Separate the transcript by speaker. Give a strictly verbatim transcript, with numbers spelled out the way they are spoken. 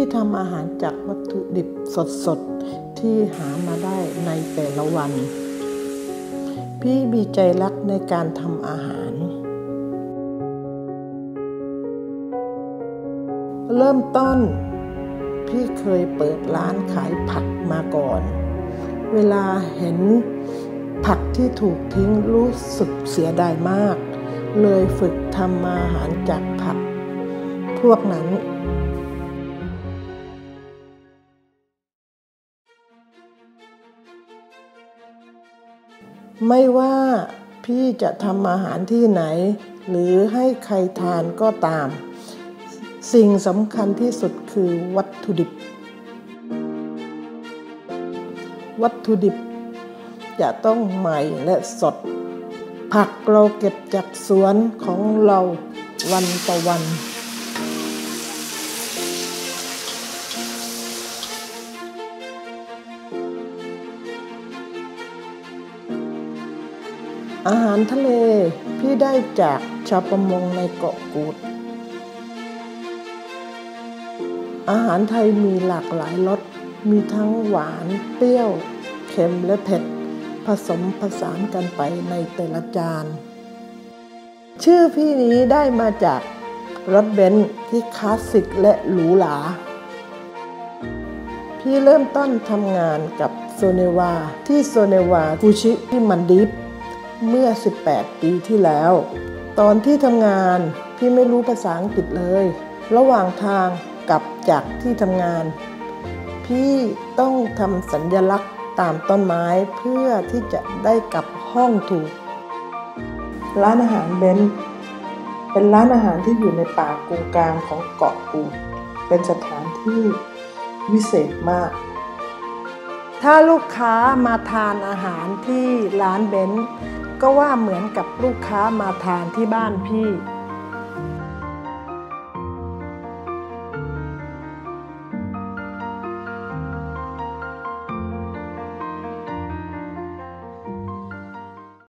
Speaker 1: ทำอาหารจากวัตถุดิบสดๆที่หามาได้ในแต่ละวันพี่มีใจรักในการทำอาหารเริ่มต้นพี่เคยเปิดร้านขายผักมาก่อนเวลาเห็นผักที่ถูกทิ้งรู้สึกเสียดายมากเลยฝึกทำอาหารจากผักพวกนั้นไม่ว่าพี่จะทำอาหารที่ไหนหรือให้ใครทานก็ตามสิ่งสำคัญที่สุดคือวัตถุดิบวัตถุดิบจะต้องใหม่และสดผักเราเก็บจากสวนของเราวันต่อวันอาหารทะเลพี่ได้จากชาวประมงในเกาะกูดอาหารไทยมีหลากหลายรสมีทั้งหวานเปรี้ยวเค็มและเผ็ดผสมผสานกันไปในแต่ละจานชื่อพี่นี้ได้มาจากรถเบนซ์ที่คลาสสิกและหรูหราพี่เริ่มต้นทำงานกับโซเนวาที่โซเนวาฟูชิที่มันดีฟเมื่อสิบแปดปีที่แล้วตอนที่ทำงานพี่ไม่รู้ภาษาอังกฤษเลยระหว่างทางกลับจากที่ทำงานพี่ต้องทำสัญลักษณ์ตามต้นไม้เพื่อที่จะได้กลับห้องถูกร้านอาหารเบนซ์เป็นร้านอาหารที่อยู่ในป่ากูกลางของเกาะกูดเป็นสถานที่วิเศษมากถ้าลูกค้ามาทานอาหารที่ร้านเบนซ์ก็ว่าเหมือนกับลูกค้ามาทานที่บ้านพี่